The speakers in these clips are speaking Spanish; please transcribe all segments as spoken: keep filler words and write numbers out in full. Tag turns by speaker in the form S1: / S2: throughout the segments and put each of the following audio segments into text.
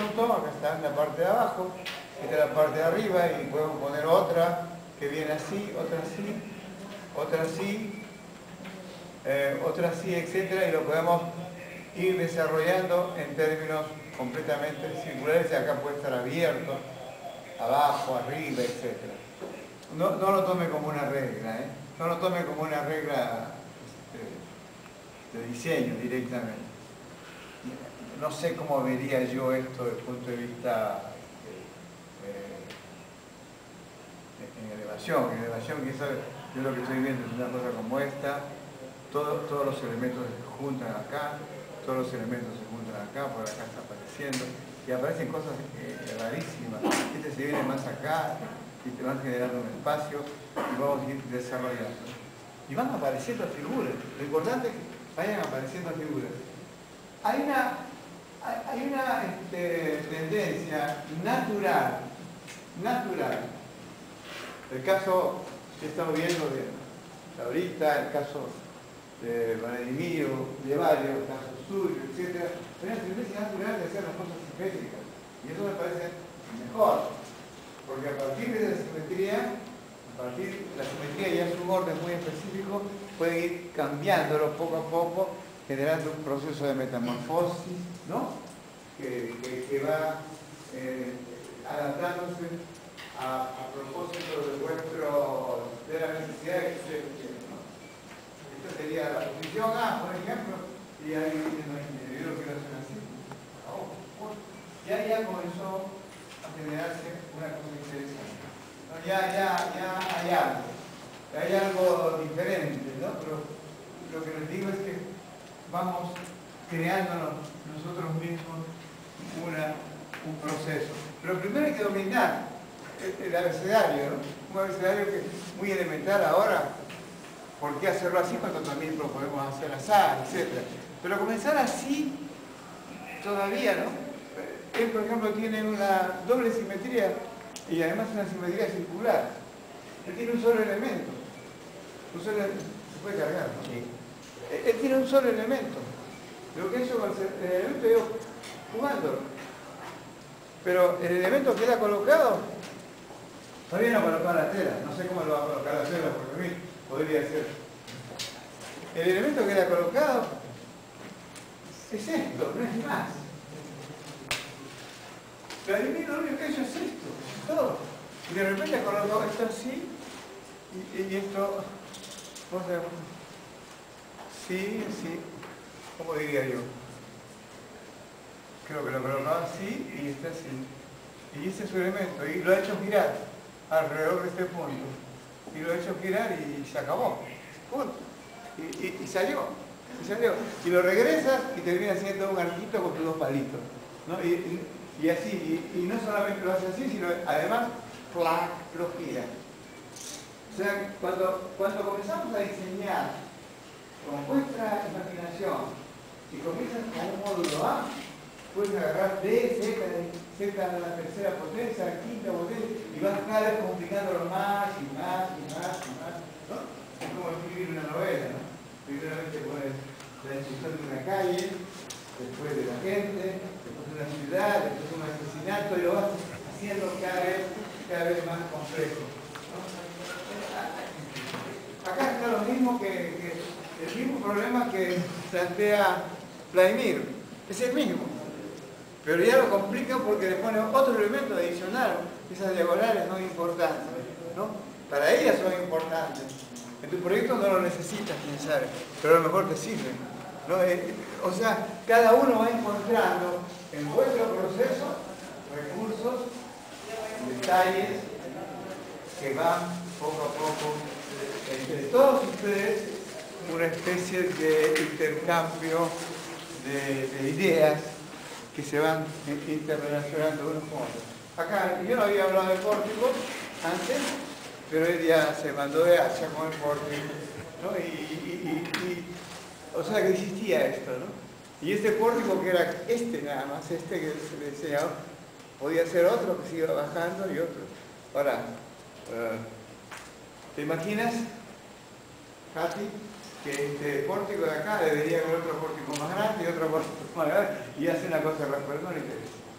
S1: conjunto, acá está en la parte de abajo, esta es la parte de arriba y podemos poner otra que viene así, otra así, otra así, eh, otra así, etcétera, y lo podemos ir desarrollando en términos completamente circulares. Acá puede estar abierto, abajo, arriba, etcétera. No, no lo tome como una regla, ¿eh? No lo tome como una regla este, de diseño directamente. No sé cómo vería yo esto desde el punto de vista eh, en elevación. En elevación, quién sabe, yo lo que estoy viendo es una cosa como esta, todo, todos los elementos se juntan acá, todos los elementos se juntan acá, por acá está apareciendo, y aparecen cosas eh, rarísimas. Este se viene más acá, y te van generando un espacio, y vamos a ir desarrollando. Y van apareciendo figuras. Lo importante es que vayan apareciendo figuras. Hay una, hay una este, tendencia natural, natural. El caso que estamos viendo de ahorita, el caso de Vladimir, de varios, el caso suyo, etcétera, hay una tendencia natural de hacer las cosas simétricas. Y eso me parece mejor, porque a partir de la simetría, a partir de la simetría ya es un orden muy específico, pueden ir cambiándolo poco a poco, generando un proceso de metamorfosis, ¿no? que, que, que va eh, adaptándose a, a propósito de vuestro de la necesidad que ustedes tienen, ¿no? Esta sería la posición A, por ejemplo, y ahí no hay yo lo quiero hacer así. Oh, ya, ya comenzó a generarse una cosa interesante. ¿No? Ya, ya, ya hay algo, ya hay algo diferente, ¿no? Pero lo que les digo es que vamos creándonos nosotros mismos una, un proceso. Pero primero hay que dominar el, el abecedario, ¿no? Un abecedario que es muy elemental ahora. ¿Por qué hacerlo así cuando también lo podemos hacer así, etcétera? Pero comenzar así todavía, ¿no? Él, por ejemplo, tiene una doble simetría y además una simetría circular. Él tiene un solo elemento. Un solo, se puede cargar, ¿no? Sí. Él tiene un solo elemento. Lo que eso va a ser, el elemento yo jugando. Pero el elemento queda colocado. Todavía no colocó la tela. No sé cómo lo va a colocar la tela, porque a mí podría ser. El elemento queda colocado. Es esto, no es más. Pero adivino, lo único que ellos es esto, es todo. Y de repente colocó esto así y, y esto. Vamos a ver. Sí, sí, ¿cómo diría yo? Creo que lo colocaba así y está así. Y ese es su elemento, y lo ha hecho girar alrededor de este punto. Y lo ha hecho girar y se acabó. Punto. Y, y, y salió, y salió. Y lo regresas y termina siendo un arquito con tus dos palitos, ¿no? Y, y, y así, y, y no solamente lo hace así, sino además, ¡plac!, lo gira. O sea, cuando, cuando comenzamos a diseñar con vuestra imaginación, si comienzan con un módulo A, puedes agarrar D, Z, Z a la tercera potencia, a la quinta potencia, y vas cada vez complicándolo más y más y más y más, ¿no? Es como escribir una novela, ¿no? Primeramente pones la descripción de una calle, después de la gente, después de una ciudad, después de un asesinato, y lo vas haciendo cada vez, cada vez más complejo, ¿no? Acá está lo mismo que, que el mismo problema que plantea Vladimir, es el mismo, pero ya lo complica porque le pone otro elemento adicional. Esas diagonales no importantes, ¿no? Para ellas son importantes. En tu proyecto no lo necesitas, quién sabe, pero a lo mejor te sirve, ¿no? Eh, o sea, cada uno va encontrando en vuestro proceso recursos, detalles que van poco a poco entre todos ustedes, una especie de intercambio de, de ideas que se van interrelacionando unos con otros. Acá, yo no había hablado de pórtico antes, pero él ya se mandó de hacha con el pórtico, ¿no? Y, y, y, y, o sea que existía esto, ¿no? Y este pórtico que era este nada más, este que se le enseñaba, podía ser otro que se iba bajando y otro. Ahora, uh, ¿te imaginas, Katy, que este pórtico de acá debería haber otro pórtico más grande y otro pórtico más grande y hace una cosa, perdón, interesante?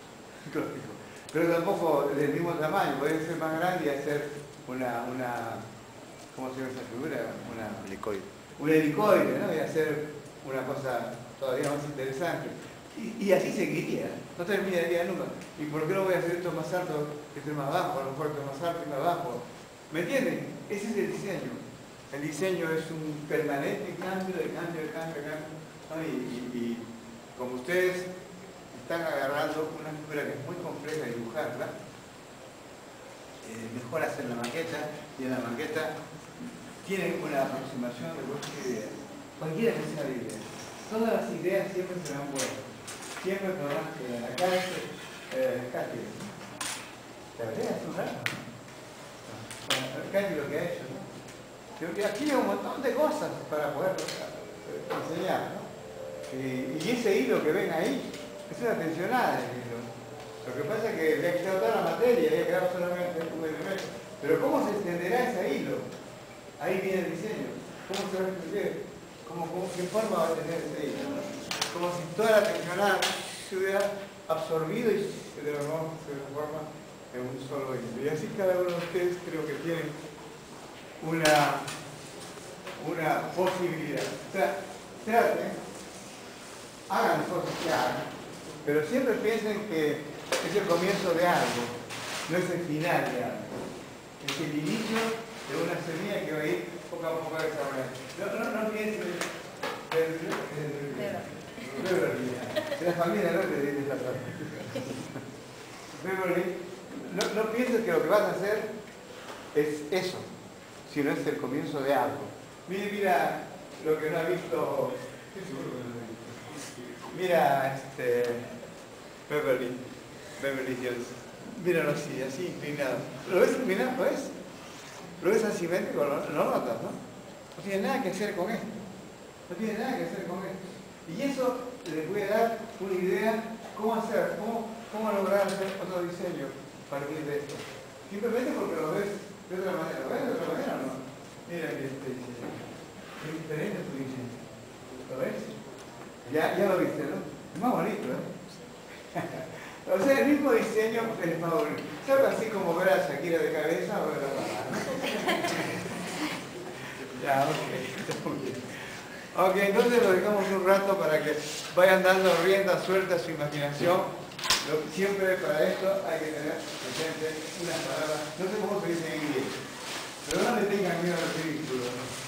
S1: Pero tampoco del mismo tamaño, puede ser más grande y hacer una, una ¿cómo se llama esa figura? Una,
S2: Helicoide.
S1: Un helicoide, ¿no? Y hacer una cosa todavía más interesante. Y, y así seguiría, no terminaría nunca. ¿Y por qué no voy a hacer esto más alto que esto más bajo? A lo mejor esto más alto y más bajo. ¿Me entienden? Ese es el diseño. El diseño es un permanente cambio, de cambio, de cambio, de cambio. ¿No? Y, y, y como ustedes están agarrando una figura que es muy compleja dibujarla, eh, mejor hacer la maqueta, y en la maqueta tienen una aproximación de vuestra idea. Cualquiera que sea la idea. Todas las ideas siempre serán buenas. Siempre podrán quedar. Acá es eh, Katy. ¿Te hablé hace un rato? Bueno, Katy lo que ha hecho, ¿no? Aquí hay un montón de cosas para poder enseñar, ¿no? Y, y ese hilo que ven ahí es una tensionada el hilo. Lo que pasa es que le ha quedado toda la materia, le ha quedado solamente un elemento. Pero ¿cómo se extenderá ese hilo? Ahí viene el diseño. ¿Cómo se va a extender? ¿Cómo, cómo, ¿Qué forma va a tener ese hilo? ¿No? Como si toda la tensionada se hubiera absorbido y se transforma, se transforma en un solo hilo. Y así cada uno de ustedes creo que tienen una, una posibilidad. O sea, traten, hagan cosas que hagan, pero siempre piensen que es el comienzo de algo, no es el final de algo. Es el inicio de una semilla que va a ir poco a poco desarrollando. No, no, no piensen de la familia, no te dices la no, no pienses que lo que vas a hacer es eso, sino es el comienzo de algo. Mira, mira lo que no ha visto, mira este Beverly, Beverly Hills, míralo así, así inclinado. ¿Lo ves inclinado? ¿Lo ves? ¿Lo ves asimétrico? ¿Lo, lo notas, no? No tiene nada que hacer con esto. No tiene nada que hacer con esto. Y eso les puede dar una idea cómo hacer, cómo, cómo lograr hacer otro diseño a partir de esto. Simplemente porque lo ves de otra manera. ¿Lo ves de otra manera o no? Mira este diseño. Es diferente tu diseño. ¿Lo ves? Ya, ya lo viste, ¿no? Es más bonito, ¿eh? O sea, el mismo diseño es más bonito. Es algo así como ver a Shakira de cabeza o ver a la mano. Ya, ok. Ok, entonces lo dejamos un rato para que vayan dando rienda suelta a su imaginación. Lo, siempre para esto hay que tener presente una palabra, no sé cómo se dice en inglés, pero no le tengan miedo a los ridículos.